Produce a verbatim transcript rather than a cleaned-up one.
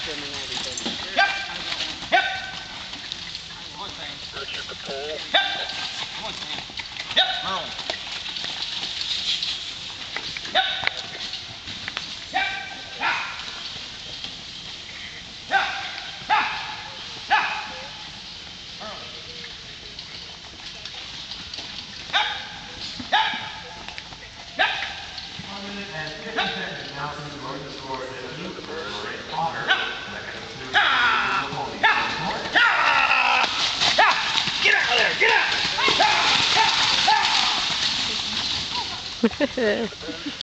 Yep. Yep. One thing. Yep. One thing. Yep. Merle. Yep. Yep. Yeah. Yeah. Yeah. Yeah. Merle. Yep. Yep. Yep. One minute and fifty seconds now since the Lord scored a new Lorraine Potter. Get out of there! Get out!